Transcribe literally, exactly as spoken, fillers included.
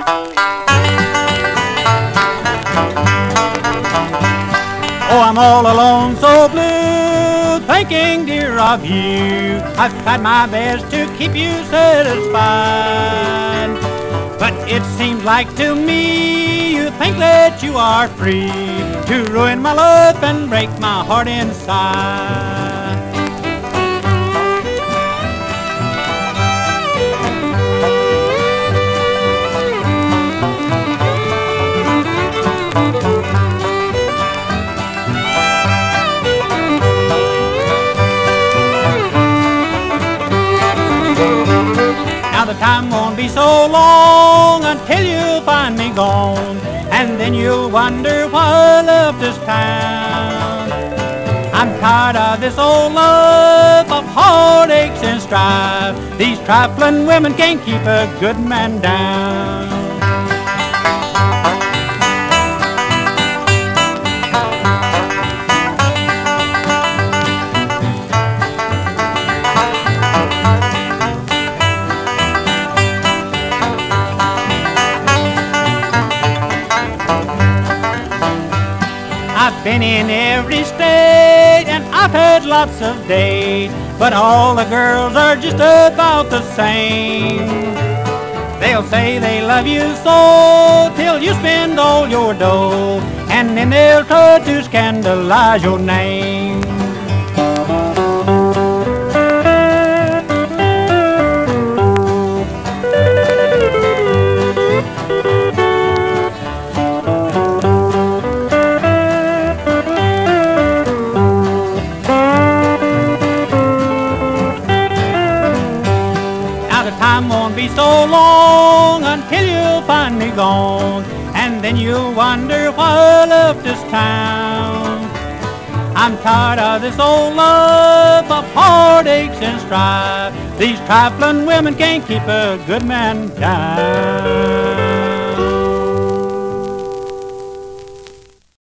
Oh, I'm all alone, so blue, thinking, dear, of you. I've tried my best to keep you satisfied, but it seems like to me you think that you are free to ruin my life and break my heart inside. Now the time won't be so long until you find me gone, and then you'll wonder why I left this town. I'm tired of this old life of heartaches and strife. These trifling women can't keep a good man down. I've been in every state and I've had lots of dates, but all the girls are just about the same. They'll say they love you so till you spend all your dough, and then they'll try to scandalize your name. Time won't be so long until you'll find me gone, and then you'll wonder why I left this town. I'm tired of this old life of heartaches and strife. These trifling women can't keep a good man down.